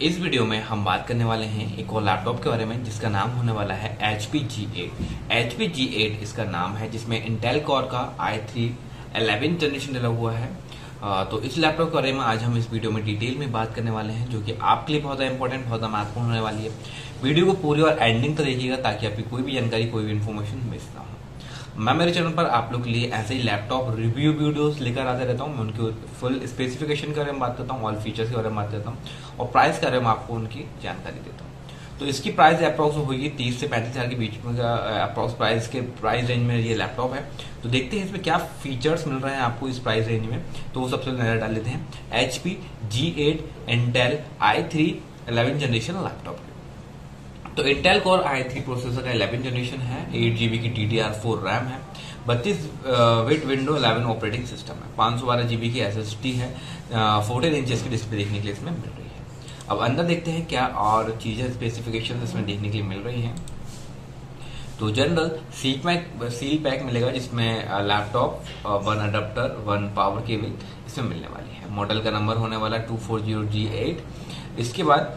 इस वीडियो में हम बात करने वाले हैं एक और लैपटॉप के बारे में जिसका नाम होने वाला है HP G8। HP G8 इसका नाम है, जिसमें इंटेल कोर का i3 11 जनरेशन डला हुआ है। तो इस लैपटॉप के बारे में आज हम इस वीडियो में डिटेल में बात करने वाले हैं, जो कि आपके लिए बहुत इंपॉर्टेंट, बहुत महत्वपूर्ण होने वाली है। वीडियो को पूरी और एंडिंग तक देखिएगा ताकि आपकी कोई भी जानकारी, कोई भी इन्फॉर्मेशन मिस ना हो। मैं मेरे चैनल पर आप लोग के लिए ऐसे ही लैपटॉप रिव्यू वीडियोस लेकर आते रहता हूँ। मैं उनके फुल स्पेसिफिकेशन के बारे में बात करता हूँ, ऑल फीचर्स के बारे में बात करता हूँ और प्राइस के बारे में आपको उनकी जानकारी देता हूँ। तो इसकी प्राइस अप्रॉक्स होगी 30 से 35 हज़ार के बीच में का अप्रॉक्स प्राइस रेंज में ये लैपटॉप है। तो देखते हैं इसमें क्या फीचर्स मिल रहे हैं आपको इस प्राइस रेंज में। तो वो सबसे नजर डाल लेते हैं HP G8 Intel i3 11 generation laptop. तो इंटेल कोर i3 प्रोसेसर का 11 जनरेशन है, 8GB की DDR4 रैम है, 32 बिट विंडो 11 ऑपरेटिंग सिस्टम है, 512GB की SSD है, 14 इंचेस की डिस्प्ले देखने के लिए इसमें मिल रही है। अब अंदर देखते हैं क्या और चीजें स्पेसिफिकेशन इसमें देखने के लिए मिल रही हैं। तो जनरल सील पैक मिलेगा, जिसमें लैपटॉप, 1 अडाप्टर, 1 पावर केबल इसमें मिलने वाली है। मॉडल का नंबर होने वाला 240G8। इसके बाद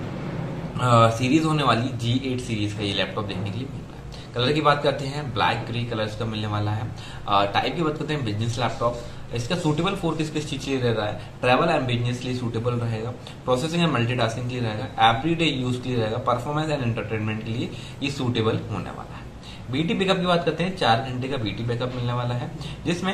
सीरीज होने वाली G8 सीरीज का ये लैपटॉप देखने के लिए मिल रहा है। कलर की बात करते हैं, ब्लैक ग्रे कलर्स का मिलने वाला है। टाइप की बात करते हैं, बिजनेस लैपटॉप। इसका सूटेबल फॉर किस चीज के लिए रह रहा है, ट्रैवल एंड बिजनेस के लिए सूटेबल रहेगा, प्रोसेसिंग एंड मल्टीटास्किंग के लिए रहेगा, एवरीडे यूज के लिए रहेगा, परफॉर्मेंस एंड एंटरटेनमेंट के लिए ये सूटेबल होने वाला है। बीटी बैकअप की बात करते हैं, 4 घंटे का बीटी बैकअप मिलने वाला है, जिसमें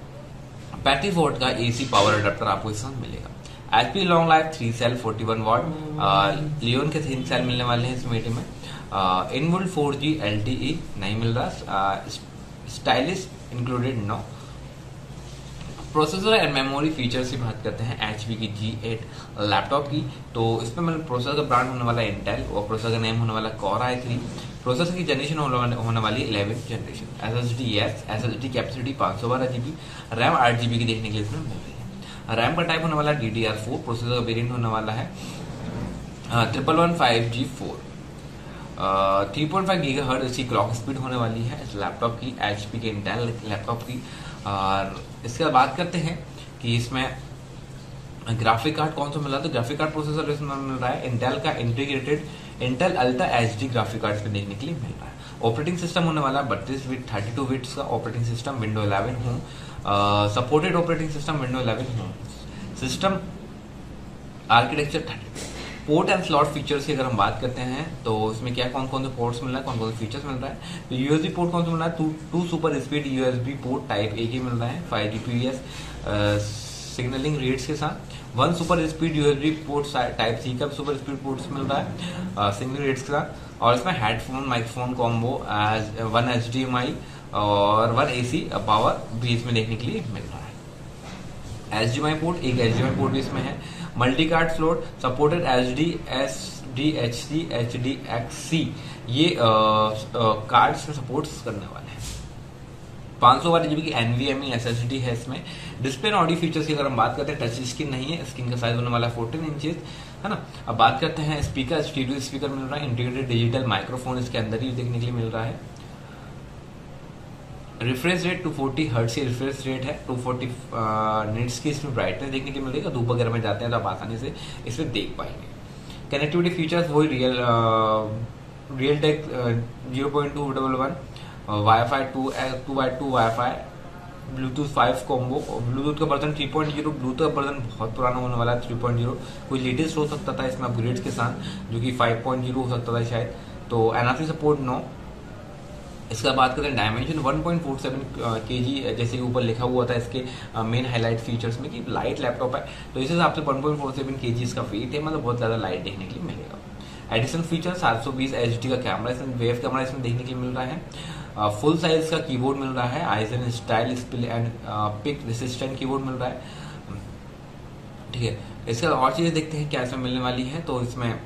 35 वोल्ट का AC पावर अडाप्टर आपको इसमें मिलेगा। HP long life 3 cell 41 watt, लियोन के 3 सेल मिलने वाले हैं इस मीटर में। इनबुल्ट 4G LTE नहीं मिल रहा, stylish included no. Processor and memory features की बात करते हैं HP की G8 लैपटॉप की। तो इसमें मतलब प्रोसेसर का ब्रांड होने वाला है इंटेल और प्रोसेसर का नेम होने वाला कोर i3। प्रोसेसर की जनरेशन होने वाली 11 generation. SSD capacity 512GB, RAM 8GB की देखने के लिए इसमें मिल रही है। रैम का टाइप होने वाला DDR4, प्रोसेसर का वेरिएंट होने वाला है 1115G4। 3.5 GHz इसकी क्लॉक स्पीड होने वाली है इस लैपटॉप की, HP के इंटेल लैपटॉप की। और इसके बाद बात करते हैं कि इसमें ग्राफिक कार्ड कौन सा मिल रहा है। तो ग्राफिक कार्ड प्रोसेसर इसमें मिल रहा है इंटेल का integrated Intel ultra HD graphic card इसमें देखने के लिए मिल रहा है। ऑपरेटिंग सिस्टम होने वाला 32 बिट 32 बिट्स का operating system, window 11 home supported operating system, window 11 home system architecture 32। Port and slot features की अगर हम बात करते हैं तो इसमें क्या कौन कौन से पोर्ट्स मिल रहा है, कौन कौन से फीचर्स मिल रहा है। तो USB पोर्ट कौन सा मिल रहा है, 2 super speed USB port type A की मिल रहा है 5Gbps सिग्नलिंग रेट्स के साथ। 1 super speed USB port type C का सुपर स्पीड पोर्ट्स मिल रहा है सिग्नल रेट्स के साथ। और इसमें हेडफोन माइक्रोफोन कॉम्बो 1 HDMI और 1 AC पावर भी इसमें देखने के लिए मिल रहा है। HDMI पोर्ट, एक HDMI पोर्ट भी इसमें है। Multi card slot supported HD SDHC HDXC ये कार्ड इसमें सपोर्ट करने वाले हैं। 512GB की NVMe SSD है इसमें। डिस्प्ले एंड ऑडियो फीचर्स की अगर हम बात करते हैं, टच स्क्रीन नहीं है, स्क्रीन का साइज होने वाला है 14 इंचेस, है ना। अब बात करते हैं स्पीकर, स्टीरियो स्पीकर मिल रहा है, इंटीग्रेटेड डिजिटल माइक्रोफोन इसके अंदर ही देखने के लिए मिल रहा है। रिफ्रेश रेट 240 हर्ट्ज की रिफ्रेश रेट है, 240 निट्स की इसमें ब्राइटनेस देखने के लिए मिलेगा। धूप वगैरह में जाते हैं तो आप आसानी से इसमें देख पाएंगे। कनेक्टिविटी फीचर्स वही Realtek 0.211, wifi 2x2 wifi, Bluetooth 5 combo, Bluetooth का वर्जन 3.0। ब्लूटूथ का वर्जन बहुत पुराना होने वाला है 3.0, कोई लेटेस्ट हो सकता था इसमें अपग्रेड्स के साथ, जो कि 5.0 हो सकता था शायद। तो NFC सपोर्ट नो। इसका बात करते हैं डायमेंशन 1.47 kg, जैसे ऊपर लिखा हुआ था इसके मेन हाईलाइट फीचर्स में कि लाइट लैपटॉप है, तो इस हिसाब से 1.47 kg इसका वेट है, मतलब बहुत ज्यादा लाइट देखने के लिए मिलेगा। एडिशनल फीचर 720 HD का कैमरा इसमें, वेव कैमरा इसमें देखने के लिए मिल रहा है। फुल साइज का कीबोर्ड मिल रहा है, island style spill and pick resistant keyboard मिल रहा है, ठीक है। इसके और चीजें देखते हैं क्या इसमें मिलने वाली है। तो इसमें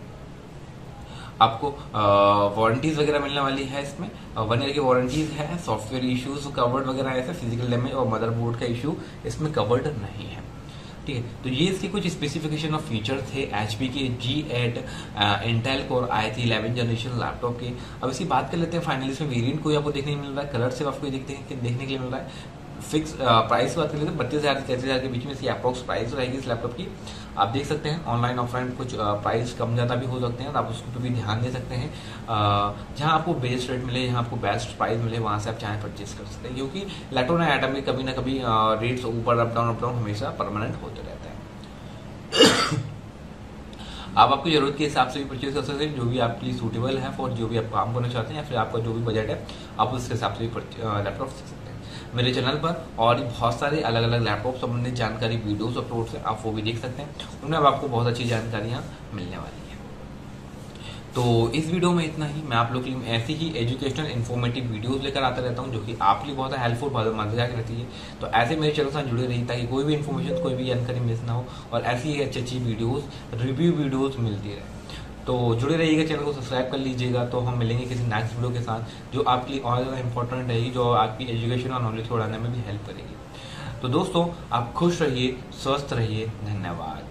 आपको वारंटीज वगैरह मिलने वाली है इसमें, 1 ईयर की वारंटीज है। सॉफ्टवेयर इश्यूज कवर्ड वगैरह ऐसे, फिजिकल डैमेज और मदरबोर्ड का इशू इसमें कवर्ड नहीं है, ठीक है। तो ये इसके कुछ स्पेसिफिकेशन और फीचर थे HP के G8 Intel core i3 11 generation laptop के। अब इसकी बात कर लेते हैं फाइनली इसमें वेरिएंट कोई आपको देखने को मिल रहा है, कलर सिर्फ आपको देखने के लिए मिल रहा है। फिक्स प्राइस की बात करें तो 32,000 से 33,000 के बीच में इसकी अप्रोक्स प्राइस रहेगी इस लैपटॉप की। आप देख सकते हैं ऑनलाइन ऑफलाइन कुछ प्राइस कम ज़्यादा भी हो सकते हैं, तो आप उसको पर भी ध्यान दे सकते हैं। जहां आपको बेस्ट रेट मिले, जहां आपको बेस्ट प्राइस मिले, वहां से आप चाहें परचेज कर सकते हैं, क्योंकि इलेक्ट्रॉनिक आइटम में कभी ना कभी रेट्स ऊपर अप डाउन हमेशा परमानेंट होते रहते हैं। आप आपकी जरूरत के हिसाब से भी परचेज कर सकते हैं, जो भी आपके लिए सूटेबल है फॉर जो भी आप काम करना चाहते हैं, या फिर आपका जो भी बजट है आप उसके हिसाब से भी लैपटॉप सीख सकते हैं। मेरे चैनल पर और भी बहुत सारे अलग अलग लैपटॉप संबंधित जानकारी वीडियोस अपलोड है, आप वो भी देख सकते हैं, उनमें अब आपको बहुत अच्छी जानकारियाँ मिलने वाली है। तो इस वीडियो में इतना ही। मैं आप लोग के लिए ऐसी ही एजुकेशनल इन्फॉर्मेटिव वीडियोस लेकर आता रहता हूं, जो कि आपके लिए बहुत हेल्पफुल, बहुत मजेदार रहती है। तो ऐसे मेरे चैनल से जुड़े रहिए ताकि कोई भी इन्फॉर्मेशन, कोई भी जानकारी मिस ना हो, और ऐसी ही अच्छी अच्छी वीडियोस, रिव्यू वीडियोस मिलती रहे। तो जुड़े रहिएगा, चैनल को सब्सक्राइब कर लीजिएगा। तो हम मिलेंगे किसी नेक्स्ट वीडियो के साथ, जो आपके लिए और ज़्यादा इंपॉर्टेंट रहेगी, जो आपकी एजुकेशन और नॉलेज बढ़ाने में भी हेल्प करेगी। तो दोस्तों, आप खुश रहिए, स्वस्थ रहिए। धन्यवाद।